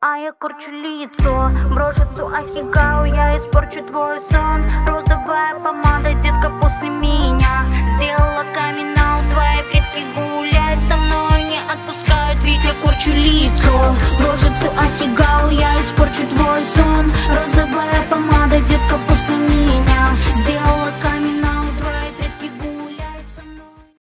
А я корчу лицо, брошицу ахигау, я испорчу твой сон. Розовая помада, детка, после меня сделала камин-аут. Твои предки гулять со мной не отпускают, ведь я корчу лицо, брошицу ахигау, я испорчу твой сон. Розовая